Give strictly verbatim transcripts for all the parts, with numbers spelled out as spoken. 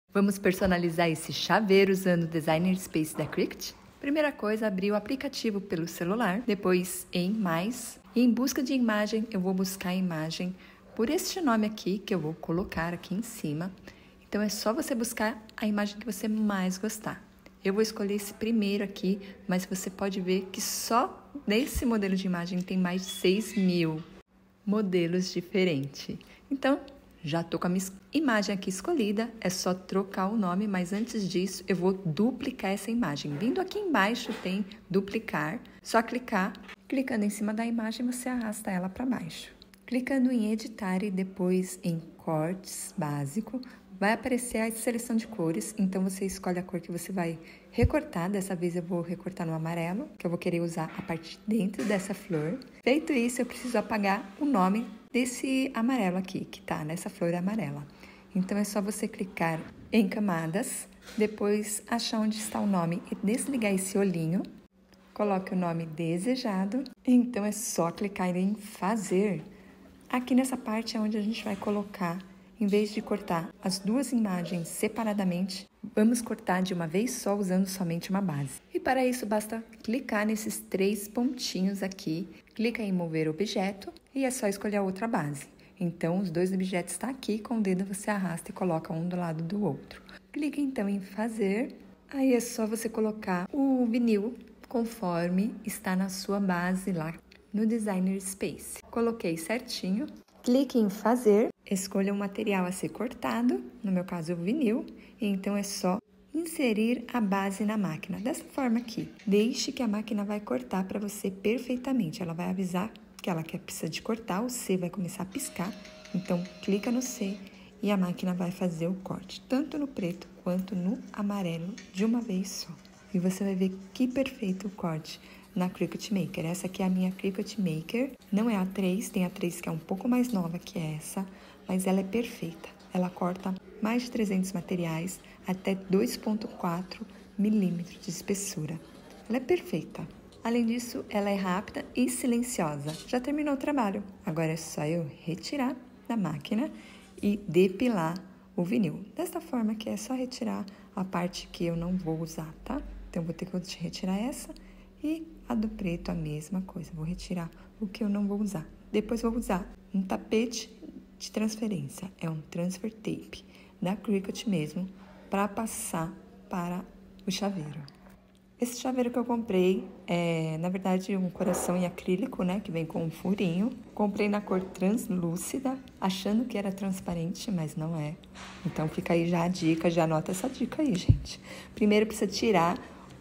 Vamos personalizar esse chaveiro usando o Designer Space da Cricut? Primeira coisa, abrir o aplicativo pelo celular, depois em Mais. E em busca de imagem, eu vou buscar a imagem por este nome aqui, que eu vou colocar aqui em cima. Então, é só você buscar a imagem que você mais gostar. Eu vou escolher esse primeiro aqui, mas você pode ver que só nesse modelo de imagem tem mais de seis mil modelos diferentes. Então, já estou com a minha imagem aqui escolhida, é só trocar o nome, mas antes disso eu vou duplicar essa imagem. Vindo aqui embaixo tem duplicar, só clicar, clicando em cima da imagem você arrasta ela para baixo. Clicando em editar e depois em cortes básico, vai aparecer a seleção de cores, então você escolhe a cor que você vai recortar. Dessa vez eu vou recortar no amarelo, que eu vou querer usar a parte de dentro dessa flor. Feito isso, eu preciso apagar o nome desse amarelo aqui, que tá nessa flor amarela. Então é só você clicar em camadas, depois achar onde está o nome e desligar esse olhinho. Coloque o nome desejado, então é só clicar em fazer. Aqui nessa parte é onde a gente vai colocar. Em vez de cortar as duas imagens separadamente, vamos cortar de uma vez só usando somente uma base. E para isso basta clicar nesses três pontinhos aqui, clica em mover objeto e é só escolher a outra base. Então os dois objetos estão aqui, com o dedo você arrasta e coloca um do lado do outro. Clique então em fazer, aí é só você colocar o vinil conforme está na sua base lá no Designer Space. Coloquei certinho. Clique em fazer, escolha o material a ser cortado, no meu caso o vinil, e então é só inserir a base na máquina, dessa forma aqui. Deixe que a máquina vai cortar para você perfeitamente, ela vai avisar que ela quer precisa de cortar, o C vai começar a piscar, então clica no C e a máquina vai fazer o corte, tanto no preto quanto no amarelo, de uma vez só. E você vai ver que perfeito o corte na Cricut Maker. Essa aqui é a minha Cricut Maker, não é a três, tem a três que é um pouco mais nova que essa, mas ela é perfeita. Ela corta mais de trezentos materiais até dois ponto quatro milímetros de espessura. Ela é perfeita. Além disso, ela é rápida e silenciosa. Já terminou o trabalho. Agora é só eu retirar da máquina e depilar o vinil. Desta forma que é só retirar a parte que eu não vou usar, tá? Então, vou ter que retirar essa. E a do preto a mesma coisa, vou retirar o que eu não vou usar. Depois vou usar um tapete de transferência, é um transfer tape da Cricut mesmo, para passar para o chaveiro. Esse chaveiro que eu comprei é, na verdade, um coração em acrílico, né, que vem com um furinho. Comprei na cor translúcida, achando que era transparente, mas não é. Então fica aí já a dica, já anota essa dica aí, gente. Primeiro precisa tirar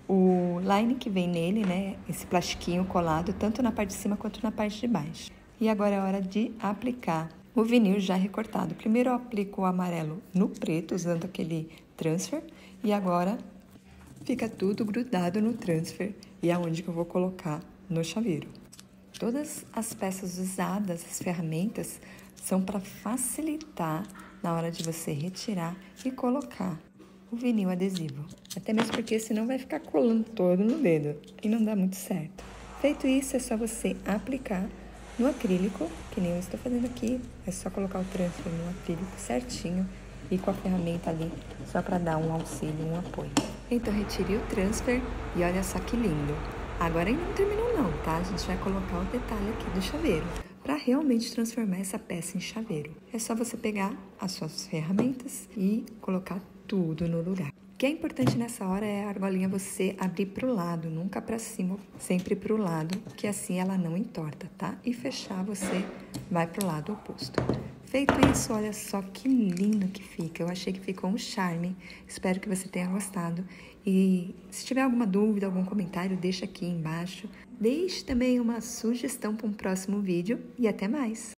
o line que vem nele, né, esse plastiquinho colado, tanto na parte de cima quanto na parte de baixo. E agora é hora de aplicar o vinil já recortado. Primeiro eu aplico o amarelo no preto, usando aquele transfer, e agora fica tudo grudado no transfer, e é onde que eu vou colocar no chaveiro. Todas as peças usadas, as ferramentas, são para facilitar na hora de você retirar e colocar o vinil adesivo, até mesmo porque senão vai ficar colando todo no dedo e não dá muito certo. Feito isso, é só você aplicar no acrílico, que nem eu estou fazendo aqui, é só colocar o transfer no acrílico certinho e com a ferramenta ali, só para dar um auxílio, um apoio. Então, retire o transfer e olha só que lindo. Agora ainda não terminou não, tá? A gente vai colocar o detalhe aqui do chaveiro, para realmente transformar essa peça em chaveiro. É só você pegar as suas ferramentas e colocar tudo no lugar. O que é importante nessa hora é a argolinha você abrir para o lado, nunca para cima, sempre para o lado, que assim ela não entorta, tá? E fechar, você vai para o lado oposto. Feito isso, olha só que lindo que fica. Eu achei que ficou um charme. Espero que você tenha gostado. E se tiver alguma dúvida, algum comentário, deixa aqui embaixo. Deixe também uma sugestão para um próximo vídeo e até mais!